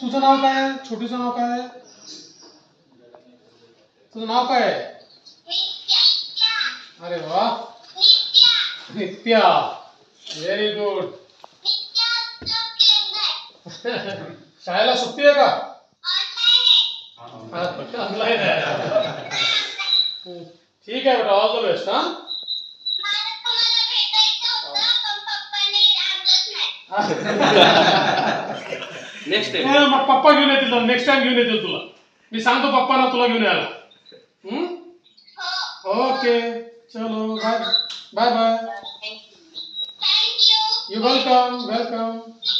तुझं नाव काय आहे? छोटीचं नाव काय आहे? तुझं नाव काय आहे? अरे वा, नित्या. Very good. शाळेला सुट्टी आहे का? ऑनलाईन आहे. ठीक आहे बेटा, ऑल द बेस्ट. हा, नेक्स्ट टाइम मग पप्पा घेऊन येतील. नेक्स्ट टाइम घेऊन येतील तुला. मी सांगतो पप्पांना तुला घेऊन यायला. ओके, चलो bye bye bye. You welcome welcome.